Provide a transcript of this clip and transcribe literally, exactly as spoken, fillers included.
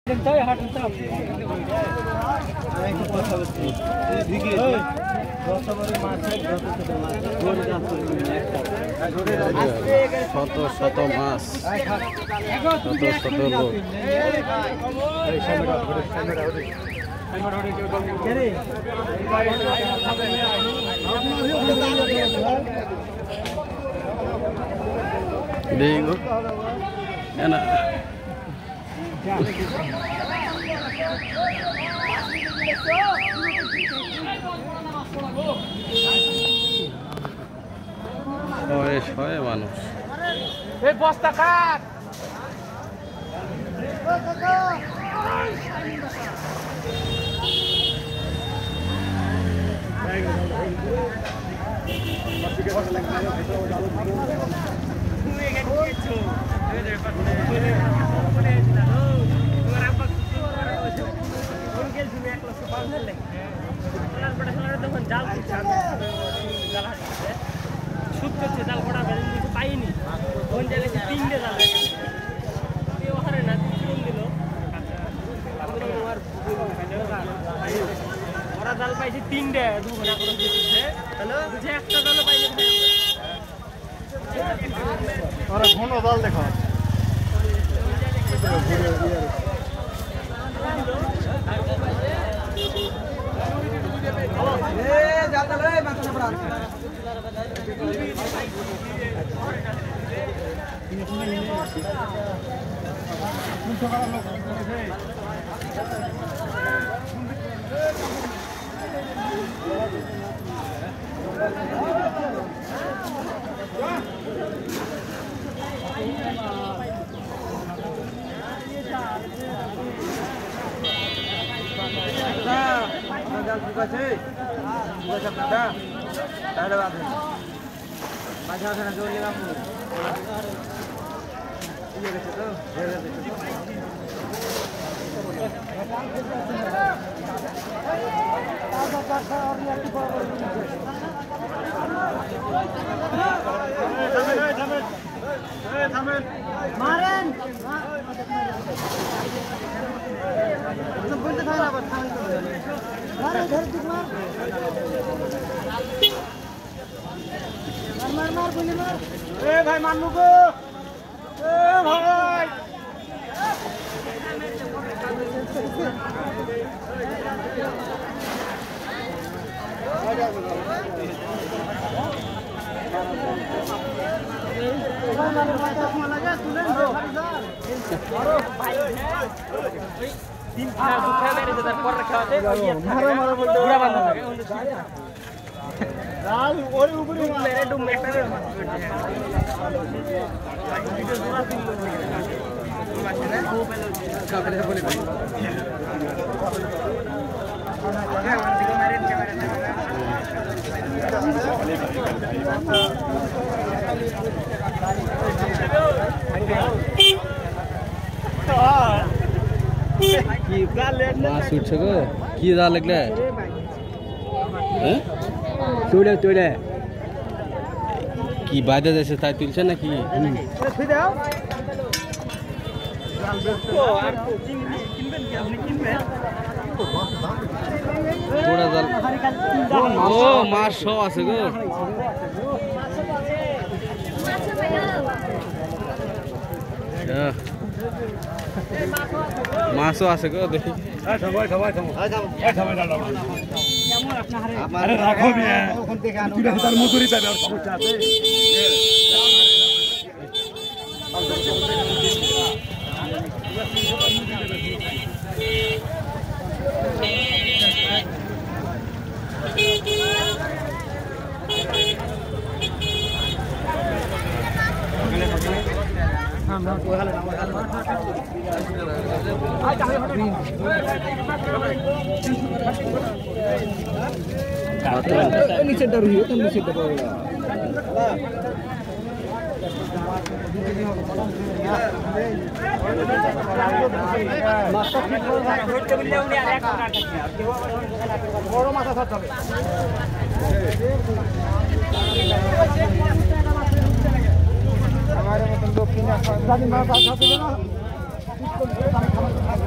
শত শত মাছ শত শত লোক দেখো না শয়ে শয়ে মানুষ এই বস্তা কাট শুকতেছে জাল কটা বেঁধে পাইনি কোন জায়গায় তিনটে জাল ওখানে না তিন দিল ওরা জাল পাইছে তিনটে দু ঘন্টা করে দিচ্ছে বুঝে একটা জাল পাইছে ওরা ঘন জাল দেখো জাল ঠিক আছে ঠিক আছে আপনারা তাহলে বাদে মাঝে মাঝে না জোর গেলাম ইয়ে গেছে তো হয়ে গেছে মারেন বলতে থাকেন আবার মারে ধরে দিক মার মার মার মার বলি মার এ ভাই মান্নু গো এ ভাই তিন খানা দুখা মেরে তার পর খাওয়াতে মারো মারো বলতে পুরা বান্ধব থাকে লাল ওরে উপরে মেরে ডুম একটা রে ভিডিও জোড়া তিন লোক মাসে ও পেলো কাপড়ে বলে ভাই আগে আমার দিকে মারেন ক্যামেরা মাছ উঠছে গো কি জাল লাগলে হ্যাঁ তুলে তুলে কি বাজে যাচ্ছে তাই তুলছে নাকি পোড়া জাল ও মাছ সব আছে গো মাছও আছে গো দেখি সবাই সবাই সবাই আরে রাখো মিয়া ওখান থেকে আনো তার মজুরি পাবে আর সমস্যা আছে আমরা কোহালে নিচে ডরিও তো নিচে ডরো মাছটা ঠিক করে ধরতে বললে উনি আর এক কাটছে বড় মাছ ধরতে হবে हमारे मतलब दो तीन आदमी मार पास आते हैं ना